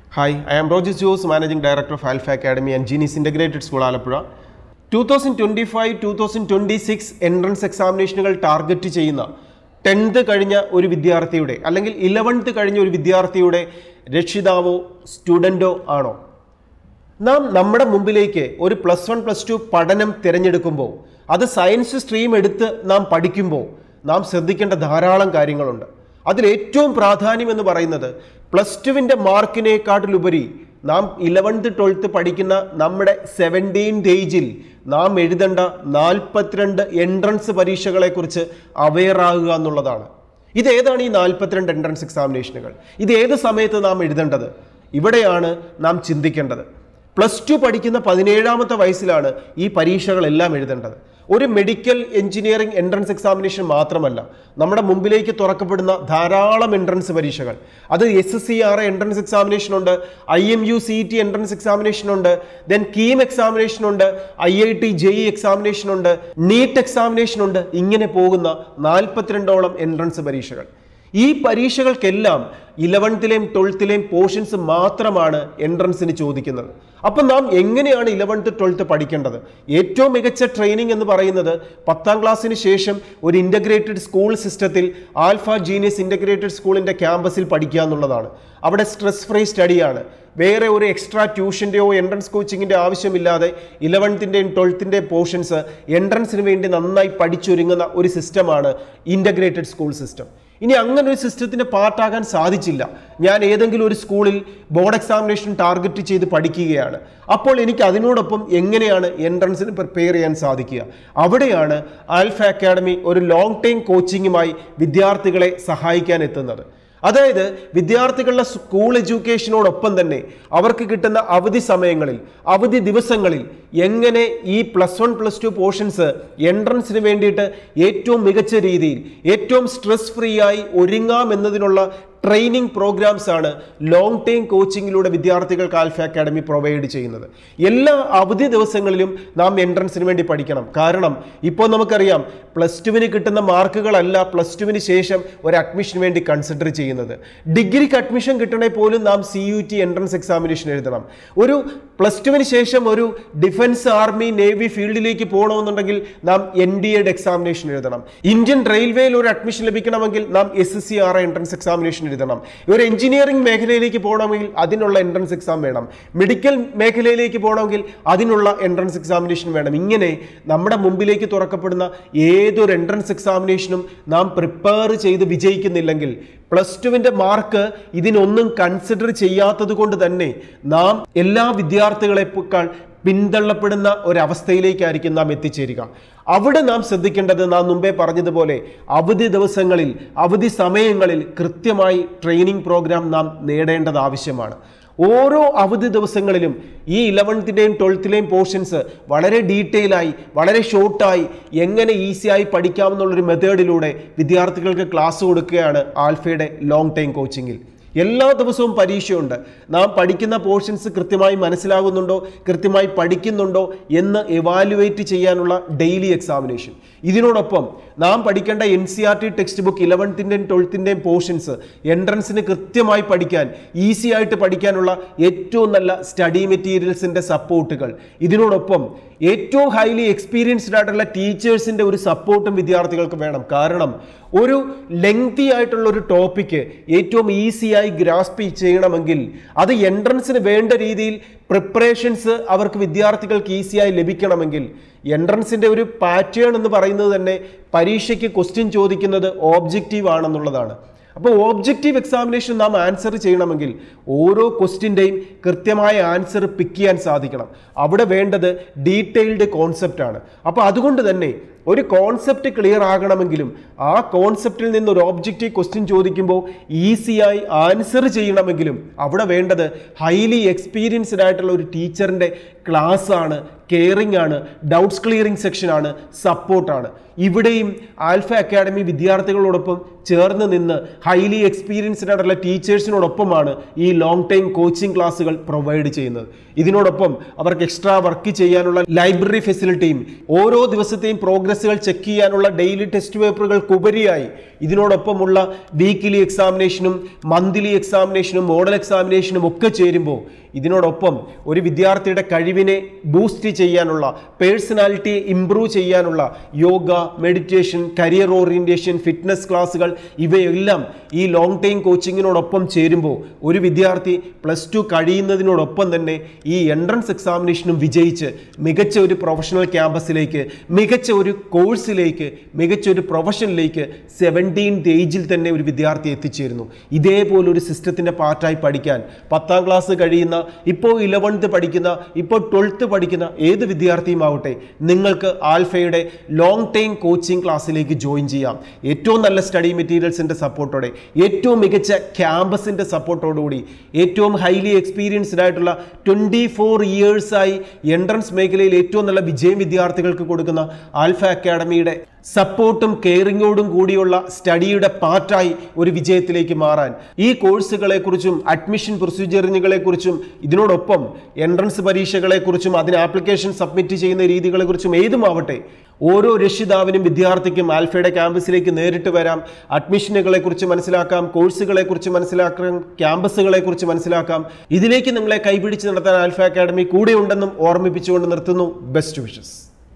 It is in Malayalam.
Hi, I am Roger Jose, Managing Director of Alpha Academy and Genius Integrated School, Alappuzha. 2025-2026 entrance എക്സാമിനേഷനുകൾ ടാർഗറ്റ് ചെയ്യുന്ന 10th കഴിഞ്ഞ ഒരു വിദ്യാർത്ഥിയുടെ അല്ലെങ്കിൽ 11th കഴിഞ്ഞ ഒരു വിദ്യാർത്ഥിയുടെ രക്ഷിതാവോ സ്റ്റുഡൻറ്റോ ആണോ? നാം നമ്മുടെ മുമ്പിലേക്ക് ഒരു +1, +2 പഠനം തിരഞ്ഞെടുക്കുമ്പോൾ അത് സയൻസ് സ്ട്രീം എടുത്ത് നാം പഠിക്കുമ്പോൾ നാം ശ്രദ്ധിക്കേണ്ട ധാരാളം കാര്യങ്ങളുണ്ട്. അതിൽ ഏറ്റവും പ്രാധാന്യം എന്ന് പറയുന്നത് +2വിൻ്റെ മാർക്കിനേക്കാട്ടിലുപരി നാം 11th 12th പഠിക്കുന്ന നമ്മുടെ 17th ഏജിൽ നാം എഴുതേണ്ട 42 എൻട്രൻസ് പരീക്ഷകളെക്കുറിച്ച് അവെയറാകുക എന്നുള്ളതാണ്. ഇതേതാണ് ഈ 42 എൻട്രൻസ് എക്സാമിനേഷനുകൾ? ഇത് ഏത് സമയത്ത് നാം എഴുതേണ്ടത്? ഇവിടെയാണ് നാം ചിന്തിക്കേണ്ടത്. +2 പഠിക്കുന്ന 17ാമത്തെ വയസ്സിലാണ് ഈ പരീക്ഷകളെല്ലാം എഴുതേണ്ടത്. ഒരു മെഡിക്കൽ എഞ്ചിനീയറിംഗ് എൻട്രൻസ് എക്സാമിനേഷൻ മാത്രമല്ല, നമ്മുടെ മുമ്പിലേക്ക് തുറക്കപ്പെടുന്ന ധാരാളം എൻട്രൻസ് പരീക്ഷകൾ. അത് SSCRA എൻട്രൻസ് എക്സാമിനേഷൻ ഉണ്ട്, IMU CET എൻട്രൻസ് എക്സാമിനേഷൻ ഉണ്ട്, ദെൻ കീം എക്സാമിനേഷൻ ഉണ്ട്, IIT JEE എക്സാമിനേഷൻ ഉണ്ട്, നീറ്റ് എക്സാമിനേഷൻ ഉണ്ട്. ഇങ്ങനെ പോകുന്ന 42ഓളം എൻട്രൻസ് പരീക്ഷകൾ. ഈ പരീക്ഷകൾക്കെല്ലാം 11th 12th പോർഷൻസ് മാത്രമാണ് എൻട്രൻസിന് ചോദിക്കുന്നത്. അപ്പം നാം എങ്ങനെയാണ് 11th 12th പഠിക്കേണ്ടത്? ഏറ്റവും മികച്ച ട്രെയിനിങ് എന്ന് പറയുന്നത് 10ാം ക്ലാസ്സിന് ശേഷം ഒരു ഇൻ്റഗ്രേറ്റഡ് സ്കൂൾ സിസ്റ്റത്തിൽ ആൽഫ ജീനിയസ് ഇൻ്റഗ്രേറ്റഡ് സ്കൂളിൻ്റെ ക്യാമ്പസിൽ പഠിക്കുക എന്നുള്ളതാണ്. അവിടെ സ്ട്രെസ് ഫ്രീ സ്റ്റഡിയാണ്. വേറെ ഒരു എക്സ്ട്രാ ട്യൂഷൻ്റെയോ എൻട്രൻസ് കോച്ചിങ്ങിൻ്റെ ആവശ്യമില്ലാതെ 11th 12th പോർഷൻസ് എൻട്രൻസിന് വേണ്ടി നന്നായി പഠിച്ചൊരുങ്ങുന്ന ഒരു സിസ്റ്റമാണ് ഇൻ്റഗ്രേറ്റഡ് സ്കൂൾ സിസ്റ്റം. ഇനി അങ്ങനെ ഒരു സിസ്റ്റത്തിൻ്റെ പാർട്ടാകാൻ സാധിച്ചില്ല, ഞാൻ ഏതെങ്കിലും ഒരു സ്കൂളിൽ ബോർഡ് എക്സാമിനേഷൻ ടാർഗറ്റ് ചെയ്ത് പഠിക്കുകയാണ്, അപ്പോൾ എനിക്ക് അതിനോടൊപ്പം എങ്ങനെയാണ് എൻട്രൻസിന് പ്രിപ്പയർ ചെയ്യാൻ സാധിക്കുക? അവിടെയാണ് ആൽഫ അക്കാഡമി ഒരു ലോങ് ടൈം കോച്ചിങ്ങുമായി വിദ്യാർത്ഥികളെ സഹായിക്കാൻ എത്തുന്നത്. അതായത് വിദ്യാർത്ഥികളുടെ സ്കൂൾ എഡ്യൂക്കേഷനോടൊപ്പം തന്നെ അവർക്ക് കിട്ടുന്ന അവധി സമയങ്ങളിൽ, അവധി ദിവസങ്ങളിൽ എങ്ങനെ ഈ +1 +2 പോർഷൻസ് എൻട്രൻസിന് വേണ്ടിയിട്ട് ഏറ്റവും മികച്ച രീതിയിൽ ഏറ്റവും സ്ട്രെസ് ഫ്രീ ആയി ഒരുങ്ങാം എന്നതിനുള്ള ട്രെയിനിങ് പ്രോഗ്രാംസ് ആണ് ലോങ് ടൈം കോച്ചിങ്ങിലൂടെ വിദ്യാർത്ഥികൾക്ക് ആൽഫ അക്കാഡമി പ്രൊവൈഡ് ചെയ്യുന്നത്. എല്ലാ അവധി ദിവസങ്ങളിലും നാം എൻട്രൻസിന് വേണ്ടി പഠിക്കണം. കാരണം ഇപ്പോൾ നമുക്കറിയാം +2വിന് കിട്ടുന്ന മാർക്കുകളല്ല +2വിന് ശേഷം ഒരു അഡ്മിഷന് വേണ്ടി കൺസിഡർ ചെയ്യുന്നത്. ഡിഗ്രിക്ക് അഡ്മിഷൻ കിട്ടണേ പോലും നാം CUT എൻട്രൻസ് എക്സാമിനേഷൻ എഴുതണം. ഒരു +2വിന് ശേഷം ഒരു ഡിഫൻസ് ആർമി നേവി ഫീൽഡിലേക്ക് പോകണമെന്നുണ്ടെങ്കിൽ നാം NDA എക്സാമിനേഷൻ എഴുതണം. ഇന്ത്യൻ റെയിൽവേയിൽ ഒരു അഡ്മിഷൻ ലഭിക്കണമെങ്കിൽ നാം SSCRA എൻട്രൻസ് എക്സാമിനേഷൻ എഴുതണം. ഒരു എഞ്ചിനീയറിംഗ് മേഖലയിലേക്ക് പോകണമെങ്കിൽ അതിനുള്ള എൻട്രൻസ് എക്സാം വേണം. മെഡിക്കൽ മേഖലയിലേക്ക് പോകണമെങ്കിൽ അതിനുള്ള എൻട്രൻസ് എക്സാമിനേഷൻ വേണം. ഇങ്ങനെ നമ്മുടെ മുമ്പിലേക്ക് തുറക്കപ്പെടുന്ന ഏതൊരു എൻട്രൻസ് എക്സാമിനേഷനും നാം പ്രിപ്പയർ ചെയ്ത് വിജയിക്കുന്നില്ലെങ്കിൽ +2വിൻ്റെ മാർക്ക് ഇതിനൊന്നും കൺസിഡർ ചെയ്യാത്തത് കൊണ്ട് തന്നെ നാം എല്ലാ വിദ്യാർത്ഥികളെക്കാൾ പിന്തള്ളപ്പെടുന്ന ഒരവസ്ഥയിലേക്കായിരിക്കും നാം എത്തിച്ചേരുക. അവിടെ നാം ശ്രദ്ധിക്കേണ്ടത്, നാം മുമ്പേ പറഞ്ഞതുപോലെ അവധി ദിവസങ്ങളിൽ, അവധി സമയങ്ങളിൽ കൃത്യമായി ട്രെയിനിങ് പ്രോഗ്രാം നാം നേടേണ്ടത് ആവശ്യമാണ്. ഓരോ അവധി ദിവസങ്ങളിലും ഈ 11th 12th പോർഷൻസ് വളരെ ഡീറ്റെയിലായി, വളരെ ഷോർട്ടായി എങ്ങനെ ഈസിയായി പഠിക്കാമെന്നുള്ളൊരു മെത്തേഡിലൂടെ വിദ്യാർത്ഥികൾക്ക് ക്ലാസ് കൊടുക്കുകയാണ് ആൽഫയുടെ ലോങ് ടൈം കോച്ചിങ്ങിൽ. എല്ലാ ദിവസവും പരീക്ഷയുണ്ട്. നാം പഠിക്കുന്ന പോർഷൻസ് കൃത്യമായി മനസ്സിലാകുന്നുണ്ടോ, കൃത്യമായി പഠിക്കുന്നുണ്ടോ എന്ന് എവാലുവേറ്റ് ചെയ്യാനുള്ള ഡെയിലി എക്സാമിനേഷൻ. ഇതിനോടൊപ്പം നാം പഠിക്കേണ്ട NCERT text book 11th 12th portions എൻട്രൻസിന് കൃത്യമായി പഠിക്കാൻ, ഈസി ആയിട്ട് പഠിക്കാനുള്ള ഏറ്റവും നല്ല സ്റ്റഡി മെറ്റീരിയൽസിൻ്റെ സപ്പോർട്ടുകൾ, ഇതിനോടൊപ്പം ഏറ്റവും ഹൈലി എക്സ്പീരിയൻസ്ഡ് ആയിട്ടുള്ള ടീച്ചേഴ്സിൻ്റെ ഒരു സപ്പോർട്ടും വിദ്യാർത്ഥികൾക്ക് വേണം. കാരണം ഒരു ലെങ്തി ആയിട്ടുള്ള ഒരു ടോപ്പിക്ക് ഏറ്റവും ഈസിയായി ഗ്രാസ്പ് ചെയ്യണമെങ്കിൽ അത് എൻട്രൻസിന് വേണ്ട രീതിയിൽ പ്രിപ്പറേഷൻസ് അവർക്ക് വിദ്യാർത്ഥികൾക്ക് ഈസിയായി ലഭിക്കണമെങ്കിൽ എൻട്രൻസിൻ്റെ ഒരു പാറ്റേൺ എന്ന് പറയുന്നത് തന്നെ പരീക്ഷയ്ക്ക് ക്വസ്റ്റ്യൻ ചോദിക്കുന്നത് ഓബ്ജക്റ്റീവ് ആണെന്നുള്ളതാണ്. അപ്പോൾ ഓബ്ജക്റ്റീവ് എക്സാമിനേഷൻ നാം ആൻസർ ചെയ്യണമെങ്കിൽ ഓരോ ക്വസ്റ്റ്യൻ്റെയും കൃത്യമായ ആൻസർ പിക്ക് ചെയ്യാൻ സാധിക്കണം. അവിടെ വേണ്ടത് ഡീറ്റെയിൽഡ് കോൺസെപ്റ്റാണ്. അപ്പോൾ അതുകൊണ്ട് തന്നെ ഒരു കോൺസെപ്റ്റ് ക്ലിയർ ആകണമെങ്കിലും ആ കോൺസെപ്റ്റിൽ നിന്ന് ഒരു ഓബ്ജക്റ്റീവ് ക്വസ്റ്റ്യൻ ചോദിക്കുമ്പോൾ ഈസിയായി ആൻസർ ചെയ്യണമെങ്കിലും അവിടെ വേണ്ടത് ഹൈലി എക്സ്പീരിയൻസ്ഡ് ആയിട്ടുള്ള ഒരു ടീച്ചറിൻ്റെ ക്ലാസ് ആണ്, കെയറിംഗ് ആണ്, ഡൗട്ട്സ് ക്ലിയറിംഗ് സെക്ഷനാണ്, സപ്പോർട്ടാണ്. ഇവിടെയും ആൽഫ അക്കാഡമി വിദ്യാർത്ഥികളോടൊപ്പം ചേർന്ന് നിന്ന് ഹൈലി എക്സ്പീരിയൻസ്ഡ് ആയിട്ടുള്ള ടീച്ചേഴ്സിനോടൊപ്പമാണ് ഈ ലോങ് ടൈം കോച്ചിങ് ക്ലാസ്സുകൾ പ്രൊവൈഡ് ചെയ്യുന്നത്. ഇതിനോടൊപ്പം അവർക്ക് എക്സ്ട്രാ വർക്ക് ചെയ്യാനുള്ള ലൈബ്രറി ഫെസിലിറ്റിയും ഓരോ ദിവസത്തെയും പ്രോഗ്രാം പ്രോഗ്രസ്സുകൾ ചെക്ക് ചെയ്യാനുള്ള ഡെയിലി ടെസ്റ്റ് പേപ്പറുകൾക്കുപരിയായി ഇതിനോടൊപ്പമുള്ള വീക്കിലി എക്സാമിനേഷനും മന്ത്ലി എക്സാമിനേഷനും മോഡൽ എക്സാമിനേഷനും ഒക്കെ ചേരുമ്പോൾ ഇതിനോടൊപ്പം ഒരു വിദ്യാർത്ഥിയുടെ കഴിവിനെ ബൂസ്റ്റ് ചെയ്യാനുള്ള, പേഴ്സണാലിറ്റിയെ ഇംപ്രൂവ് ചെയ്യാനുള്ള yoga, meditation, career orientation, fitness ക്ലാസ്സുകൾ ഇവയെല്ലാം ഈ ലോങ് ടൈം കോച്ചിങ്ങിനോടൊപ്പം ചേരുമ്പോൾ ഒരു വിദ്യാർത്ഥി +2 കഴിയുന്നതിനോടൊപ്പം തന്നെ ഈ എൻട്രൻസ് എക്സാമിനേഷനും വിജയിച്ച് മികച്ച ഒരു പ്രൊഫഷണൽ ക്യാമ്പസിലേക്ക്, മികച്ച ഒരു കോഴ്സിലേക്ക്, മികച്ച ഒരു പ്രൊഫഷനിലേക്ക് 17th ഏജിൽ തന്നെ ഒരു വിദ്യാർത്ഥി എത്തിച്ചേരുന്നു. ഇതേപോലൊരു സിസ്റ്റത്തിൻ്റെ പാർട്ടായി പഠിക്കാൻ 10ാം ക്ലാസ് കഴിയുന്ന, ഇപ്പോൾ 11th പഠിക്കുന്ന, ഇപ്പോൾ 12th പഠിക്കുന്ന ഏത് വിദ്യാർത്ഥിയും ആവട്ടെ, നിങ്ങൾക്ക് ആൽഫയുടെ ലോങ് ടൈം കോച്ചിങ് ക്ലാസ്സിലേക്ക് ജോയിൻ ചെയ്യാം. ഏറ്റവും നല്ല സ്റ്റഡി മെറ്റീരിയൽസിൻ്റെ സപ്പോർട്ടോടെ, ഏറ്റവും മികച്ച ക്യാമ്പസിൻ്റെ സപ്പോർട്ടോടുകൂടി, ഏറ്റവും ഹൈലി എക്സ്പീരിയൻസ്ഡ് ആയിട്ടുള്ള 24 ഇയേഴ്സായി എൻട്രൻസ് മേഖലയിൽ ഏറ്റവും നല്ല വിജയം വിദ്യാർത്ഥികൾക്ക് കൊടുക്കുന്ന ആൽഫ അക്കാഡമിയുടെ സപ്പോർട്ടും കെയറിങ്ങോടും കൂടിയുള്ള സ്റ്റഡിയുടെ പാർട്ടായി ഒരു വിജയത്തിലേക്ക് മാറാൻ ഈ കോഴ്സുകളെക്കുറിച്ചും അഡ്മിഷൻ പ്രൊസീജിയറുകളെക്കുറിച്ചും ഇതിനോടൊപ്പം എൻട്രൻസ് പരീക്ഷകളെക്കുറിച്ചും അതിന് ആപ്ലിക്കേഷൻ സബ്മിറ്റ് ചെയ്യുന്ന രീതികളെക്കുറിച്ചും ഏതുമാവട്ടെ ഓരോ രക്ഷിതാവിനും വിദ്യാർത്ഥിക്കും ആൽഫയുടെ ക്യാമ്പസിലേക്ക് നേരിട്ട് വരാം. അഡ്മിഷനുകളെക്കുറിച്ച് മനസ്സിലാക്കാം, കോഴ്സുകളെക്കുറിച്ച് മനസ്സിലാക്കാം, ക്യാമ്പസുകളെക്കുറിച്ച് മനസ്സിലാക്കാം. ഇതിലേക്ക് നിങ്ങളെ കൈപിടിച്ച് നടത്താൻ ആൽഫ അക്കാഡമി കൂടെയുണ്ടെന്നും ഓർമ്മിപ്പിച്ചുകൊണ്ട് നിർത്തുന്നു. Best wishes.